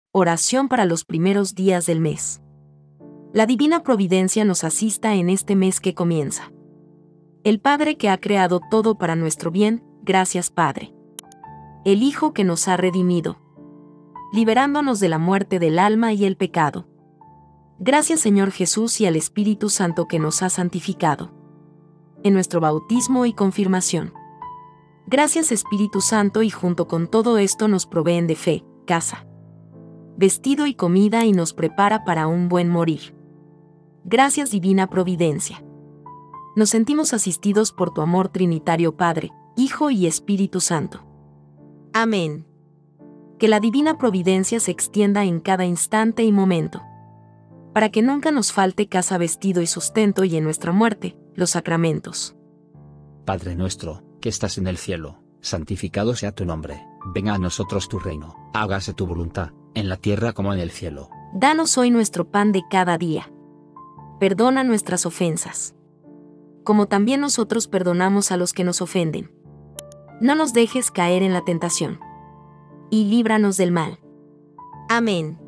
Oración para los primeros días del mes. La divina providencia nos asista en este mes que comienza. El Padre que ha creado todo para nuestro bien, gracias Padre. El Hijo que nos ha redimido, liberándonos de la muerte del alma y el pecado. Gracias Señor Jesús y al Espíritu Santo que nos ha santificado en nuestro bautismo y confirmación. Gracias Espíritu Santo, y junto con todo esto nos proveen de fe, casa, vestido y comida, y nos prepara para un buen morir. Gracias Divina Providencia. Nos sentimos asistidos por tu amor trinitario Padre, Hijo y Espíritu Santo. Amén. Que la Divina Providencia se extienda en cada instante y momento, para que nunca nos falte casa, vestido y sustento, y en nuestra muerte, los sacramentos. Padre nuestro, que estás en el cielo, santificado sea tu nombre, venga a nosotros tu reino, hágase tu voluntad, en la tierra como en el cielo. Danos hoy nuestro pan de cada día. Perdona nuestras ofensas, como también nosotros perdonamos a los que nos ofenden. No nos dejes caer en la tentación, y líbranos del mal. Amén.